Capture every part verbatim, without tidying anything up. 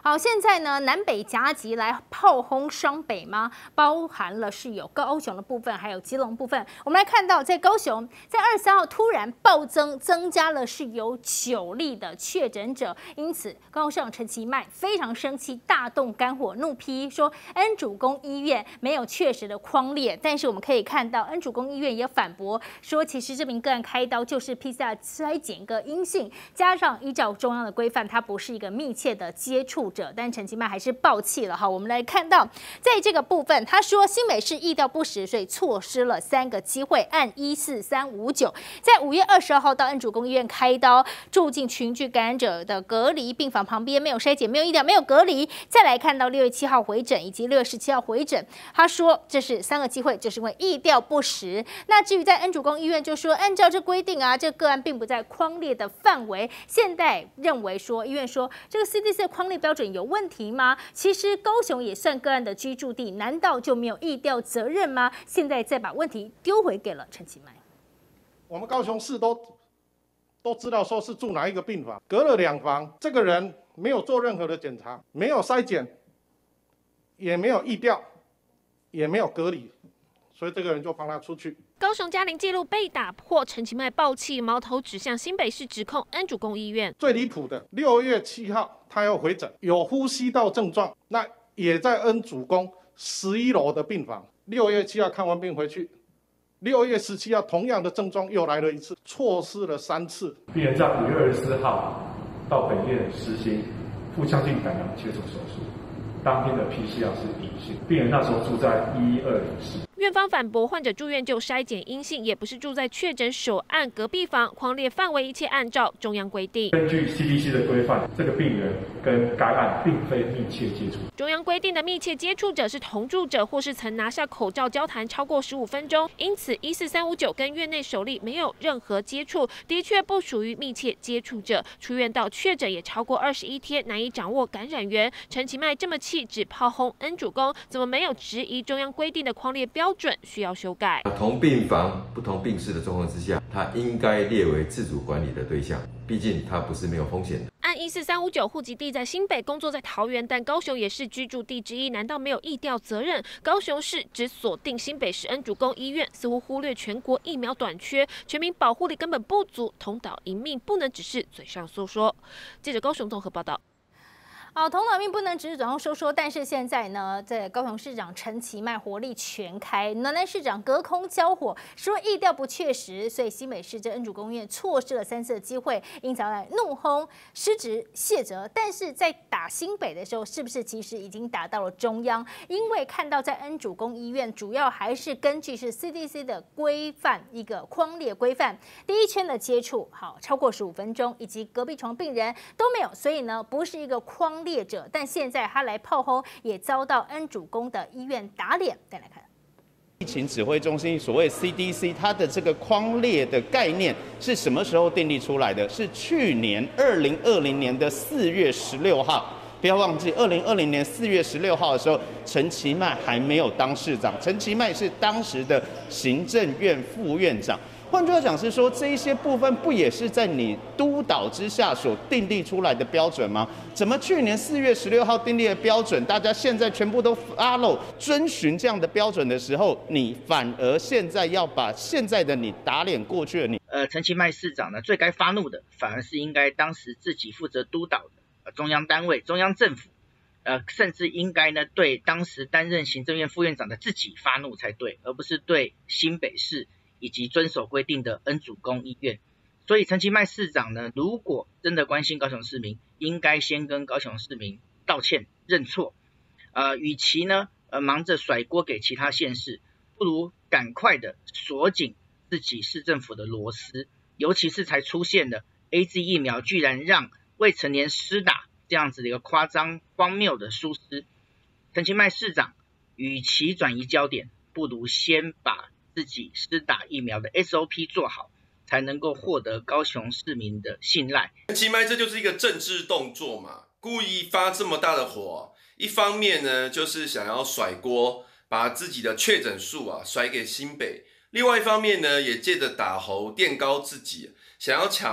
好，现在呢，南北夹击来炮轰双北吗？包含了是有高雄的部分，还有基隆部分。我们来看到，在高雄，在二十三号突然暴增，增加了是有九例的确诊者，因此高雄市长陈其迈非常生气，大动肝火，怒批说恩主公医院没有确实的匡列。但是我们可以看到，恩主公医院也反驳说，其实这名个案开刀就是 P C R 筛检个阴性，加上依照中央的规范，他不是一个密切的接触者，但陈其迈还是爆气了哈。我们来看到，在这个部分，他说新北市意调不实，所以错失了三个机会，按一四三五九，在五月二十二号到恩主公医院开刀，住进群聚感染者的隔离病房旁边，没有筛检，没有意调，没有隔离。再来看到六月七号回诊以及六月十七号回诊，他说这是三个机会，就是因为意调不实。那至于在恩主公医院，就说按照这规定啊，这个案并不在匡列的范围。现在认为说，医院说这个 C D C 的匡列标准有问题吗？其实高雄也算个案的居住地，难道就没有疫调责任吗？现在再把问题丢回给了陈其迈。 我们高雄市都都知道说是住哪一个病房，隔了两房，这个人没有做任何的检查，没有筛检，也没有疫调，也没有隔离，所以这个人就放他出去。 高雄嘉陵纪录被打破，陈其迈爆气，矛头指向新北市，指控恩主公医院。 最离谱的，六月七号他要回诊，有呼吸道症状，那也在恩主公十一楼的病房。六月七号看完病回去，六月十七号同样的症状又来了一次，错失了三次。 病人在五月二十四号到本院实行腹腔镜胆囊切除手术，当天的 P C R 是阴性，病人那时候住在一二零室。 院方反驳，患者住院就筛检阴性，也不是住在确诊首案隔壁房，匡列范围一切按照中央规定。 根据 C D C 的规范，这个病人跟该案并非密切接触。 中央规定的密切接触者是同住者或是曾拿下口罩交谈超过十五分钟，因此一四三五九跟院内首例没有任何接触，的确不属于密切接触者。出院到确诊也超过二十一天，难以掌握感染源。陈其迈这么气，只炮轰恩主公，怎么没有质疑中央规定的匡列标准需要修改？ 同病房、不同病室的状况之下，它应该列为自主管理的对象，毕竟它不是没有风险的。 按一四三五九，户籍地在新北，工作在桃园，但高雄也是居住地之一，难道没有疫调责任？高雄市只锁定新北市恩主公医院，似乎忽略全国疫苗短缺，全民保护力根本不足，同岛一命不能只是嘴上说说。记者高雄综合报道。 好，同岛命不能只是嘴上说说，但是现在呢，在高雄市长陈其迈火力全开，南南市长隔空交火，说疫调不确实，所以新北市这恩主公院错失了三次的机会，因此来怒轰失职卸责。但是在打新北的时候，是不是其实已经打到了中央？因为看到在恩主公医院，主要还是根据是 C D C 的规范一个匡列规范，第一圈的接触好超过十五分钟，以及隔壁床病人都没有，所以呢，不是一个匡列者，但现在他来炮轰，也遭到恩主公的医院打脸。再来看疫情指挥中心所谓 C D C， 它的这个匡列的概念是什么时候订立出来的？是去年二零二零年的四月十六号。不要忘记，二零二零年四月十六号的时候，陈其迈还没有当市长，陈其迈是当时的行政院副院长。换句话讲是说，这一些部分不也是在你督导之下所订立出来的标准吗？怎么去年四月十六号订立的标准，大家现在全部都 follow 遵循这样的标准的时候，你反而现在要把现在的你打脸过去了你？ 呃，陈其迈市长呢，最该发怒的，反而是应该当时自己负责督导的、呃、中央单位、中央政府，呃，甚至应该呢对当时担任行政院副院长的自己发怒才对，而不是对新北市以及遵守规定的恩主公医院。所以陈其迈市长呢，如果真的关心高雄市民，应该先跟高雄市民道歉认错。呃，与其呢呃忙着甩锅给其他县市，不如赶快的锁紧自己市政府的螺丝。尤其是才出现的 A Z 疫苗居然让未成年施打这样子的一个夸张荒谬的疏失，陈其迈市长与其转移焦点，不如先把自己施打疫苗的 S O P 做好，才能够获得高雄市民的信赖。 陈其迈这就是一个政治动作嘛，故意发这么大的火，一方面呢就是想要甩锅，把自己的确诊数啊甩给新北；另外一方面呢，也借着打猴垫高自己，想要抢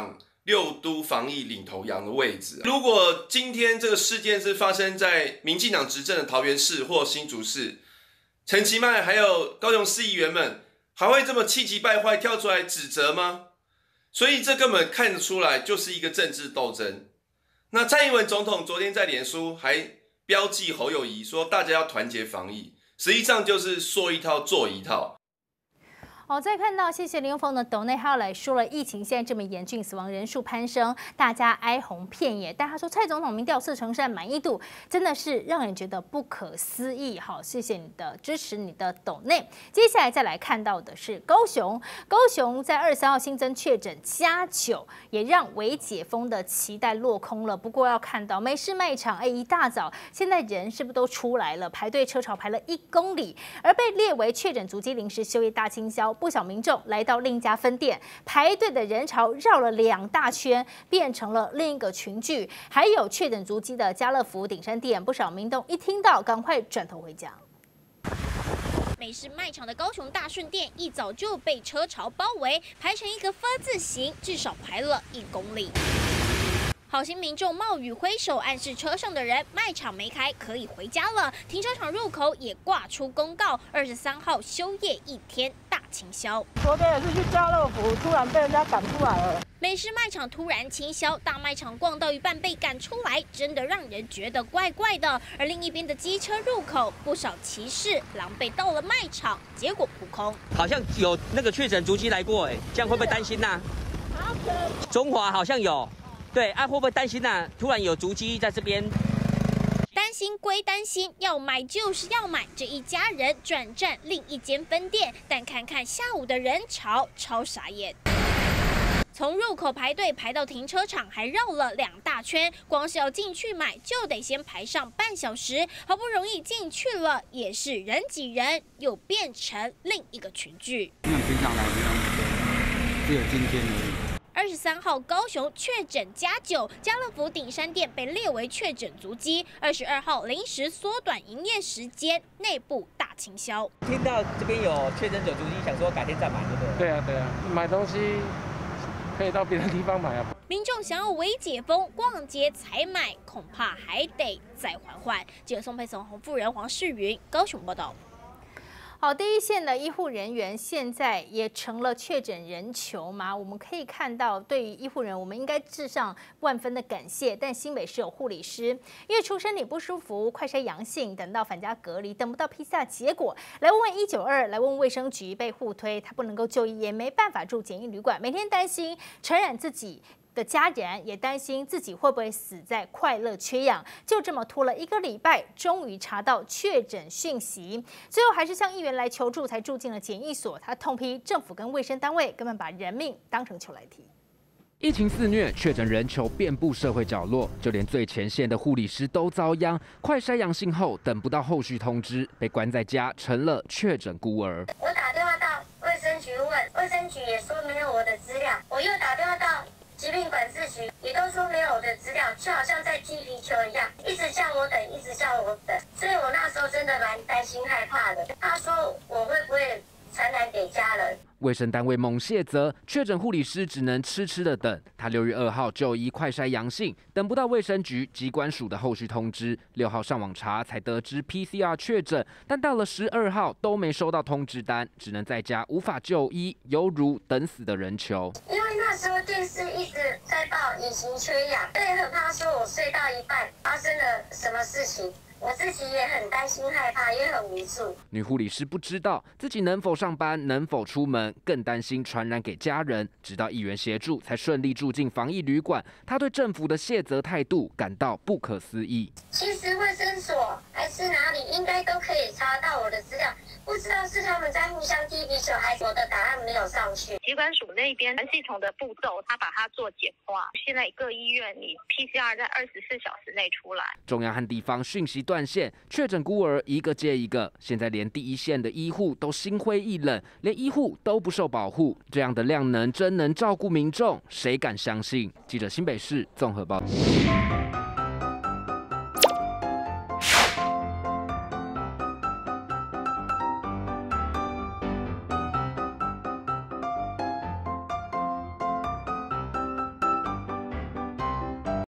六都防疫领头羊的位置。如果今天这个事件是发生在民进党执政的桃园市或新竹市，陈其迈还有高雄市议员们还会这么气急败坏跳出来指责吗？所以这根本看得出来就是一个政治斗争。那蔡英文总统昨天在脸书还标记侯友宜说大家要团结防疫，实际上就是说一套做一套。 好，再看到谢谢林永峰的斗内还有来说了，疫情现在这么严峻，死亡人数攀升，大家哀鸿遍野。但他说蔡总统民调四成三，满意度真的是让人觉得不可思议。好，谢谢你的支持，你的斗内。接下来再来看到的是高雄，高雄在二十三号新增确诊加九，也让微解封的期待落空了。不过要看到美式卖场，哎，一大早现在人是不是都出来了？排队车潮排了一公里，而被列为确诊足迹临时休业大清消。不少民众来到另一家分店，排队的人潮绕了两大圈，变成了另一个群聚。还有确诊足迹的家乐福、鼎山店，不少民众一听到，赶快转头回家。 美式卖场的高雄大顺店一早就被车潮包围，排成一个 V 字形，至少排了一公里。好心民众冒雨挥手暗示车上的人，卖场没开，可以回家了。停车场入口也挂出公告，二十三号休业一天，大清消。 昨天也是去家乐福，突然被人家赶出来了。 美式卖场突然清消，大卖场逛到一半被赶出来，真的让人觉得怪怪的。而另一边的机车入口，不少骑士狼狈到了卖场，结果扑空。 好像有那个确诊足迹来过，哎，这样会不会担心呐、啊？中华好像有。对，啊，会不会担心呐？突然有足迹在这边， 担心归担心，要买就是要买。这一家人转战另一间分店，但看看下午的人潮，超傻眼。从入口排队排到停车场，还绕了两大圈，光是要进去买就得先排上半小时。好不容易进去了，也是人挤人，又变成另一个群聚。 因为平常来没有那么多，只有今天而已。 二十三号高雄确诊加九，家乐福鼎山店被列为确诊足迹。二十二号临时缩短营业时间，内部大清消。 听到这边有确诊者足迹，想说改天再买，对不对？ 对啊，对啊，买东西可以到别的地方买啊。 民众想要微解封，逛街采买，恐怕还得再缓缓。记者宋佩松、洪富人、黄世云，高雄报道。 好，第一线的医护人员现在也成了确诊人球嘛？我们可以看到，对于医护人员，我们应该致上万分的感谢。但新北市有护理师，因为出身体不舒服，快筛阳性，等到返家隔离，等不到 P C R 结果，来问问一九二，来问问卫生局，被互推，他不能够就医，也没办法住检疫旅馆，每天担心传染自己的家人，也担心自己会不会死在快乐缺氧，就这么拖了一个礼拜，终于查到确诊讯息，最后还是向议员来求助，才住进了检疫所。他痛批政府跟卫生单位根本把人命当成球来踢。 疫情肆虐，确诊人球遍布社会角落，就连最前线的护理师都遭殃。快筛阳性后，等不到后续通知，被关在家，成了确诊孤儿。 我打电话到卫生局问，卫生局也说没有我的资料，我又打电话到疾病管制局，也都说没有我的资料，就好像在踢皮球一样，一直叫我等，一直叫我等，所以我那时候真的蛮担心害怕的。他说我会不会传染给家人？ 卫生单位猛卸责，确诊护理师只能痴痴的等。他六月二号就医快筛阳性，等不到卫生局、疾管署的后续通知，六号上网查才得知 P C R 确诊，但到了十二号都没收到通知单，只能在家无法就医，犹如等死的人球。 因为那时候电视一直在报隐形缺氧，所以很怕说我睡到一半发生了什么事情。我自己也很担心害怕，也很无助。 女护理师不知道自己能否上班，能否出门，更担心传染给家人。直到议员协助，才顺利住进防疫旅馆。她对政府的卸责态度感到不可思议。 其实卫生所还是哪里，应该都可以查到我的资料。不知道是他们在互相踢皮球，还是我的答案没有上去。 疾管署那边系统的步骤，他把它做简化。现在各医院你 P C R 在二十四小时内出来。 中央和地方讯息断线，确诊孤儿一个接一个，现在连第一线的医护都心灰意冷，连医护都不受保护。这样的量能真能照顾民众，谁敢相信？记者新北市综合报道。